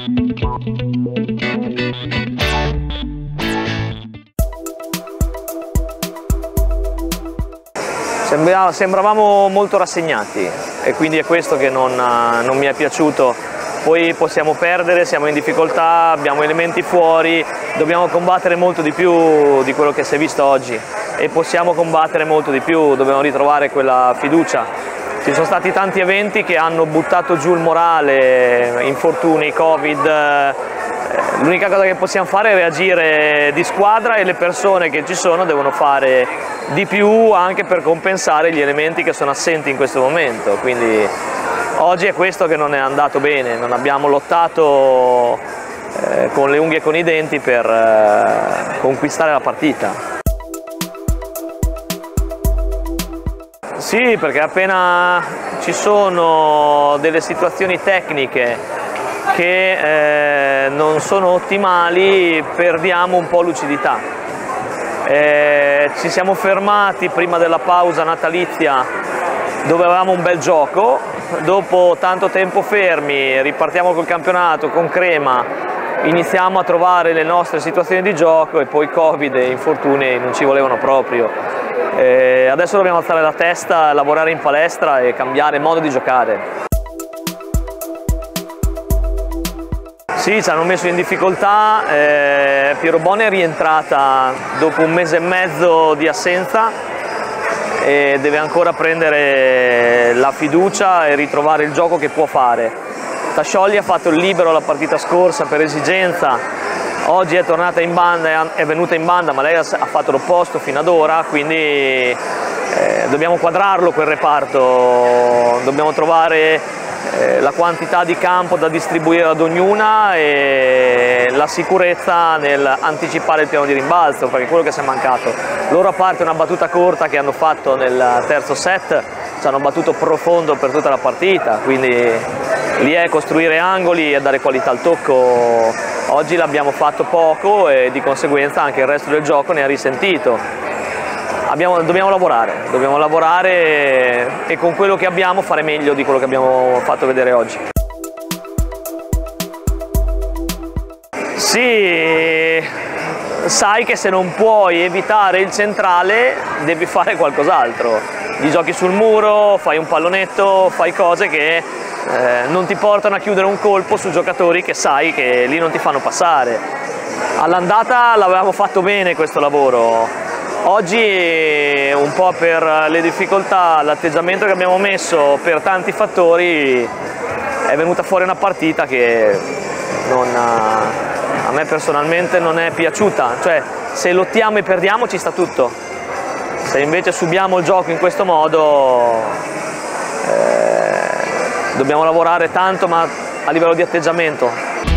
Sembravamo molto rassegnati e quindi è questo che non mi è piaciuto. Poi possiamo perdere, siamo in difficoltà, abbiamo elementi fuori, dobbiamo combattere molto di più di quello che si è visto oggi e possiamo combattere molto di più, dobbiamo ritrovare quella fiducia. Ci sono stati tanti eventi che hanno buttato giù il morale, infortuni, Covid. L'unica cosa che possiamo fare è reagire di squadra e le persone che ci sono devono fare di più anche per compensare gli elementi che sono assenti in questo momento. Quindi oggi è questo che non è andato bene, non abbiamo lottato con le unghie e con i denti per conquistare la partita. Sì, perché appena ci sono delle situazioni tecniche che non sono ottimali, perdiamo un po' lucidità. Ci siamo fermati prima della pausa natalizia dove avevamo un bel gioco, dopo tanto tempo fermi ripartiamo col campionato con Crema, iniziamo a trovare le nostre situazioni di gioco e poi Covid e infortuni non ci volevano proprio. Adesso dobbiamo alzare la testa, lavorare in palestra e cambiare modo di giocare. Sì, ci hanno messo in difficoltà, Piero Boni è rientrata dopo un mese e mezzo di assenza e deve ancora prendere la fiducia e ritrovare il gioco che può fare. Tasciolli ha fatto il libero la partita scorsa per esigenza, oggi è tornata in banda, è venuta in banda, ma lei ha fatto l'opposto fino ad ora, quindi dobbiamo quadrarlo quel reparto, dobbiamo trovare la quantità di campo da distribuire ad ognuna e la sicurezza nel anticipare il piano di rimbalzo, perché è quello che ci è mancato. Loro, a parte una battuta corta che hanno fatto nel terzo set, ci hanno battuto profondo per tutta la partita, quindi lì è costruire angoli e dare qualità al tocco. Oggi l'abbiamo fatto poco e di conseguenza anche il resto del gioco ne ha risentito. Dobbiamo lavorare e con quello che abbiamo fare meglio di quello che abbiamo fatto vedere oggi. Sì, sai che se non puoi evitare il centrale devi fare qualcos'altro. Gli giochi sul muro, fai un pallonetto, fai cose che non ti portano a chiudere un colpo su giocatori che sai che lì non ti fanno passare. All'andata l'avevamo fatto bene questo lavoro. Oggi, un po' per le difficoltà, l'atteggiamento che abbiamo messo per tanti fattori, è venuta fuori una partita che a me personalmente non è piaciuta. Cioè, se lottiamo e perdiamo ci sta tutto. Se invece subiamo il gioco in questo modo, dobbiamo lavorare tanto, ma a livello di atteggiamento.